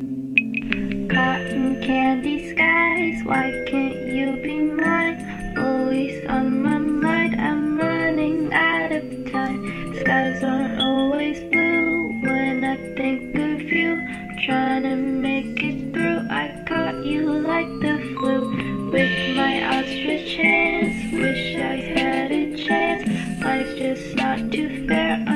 Cotton candy skies, why can't you be mine? Always on my mind, I'm running out of time. Skies aren't always blue when I think of you. Trying to make it through, I caught you like the flu. With my outstretched hands, wish I had a chance. Life's just not too fair.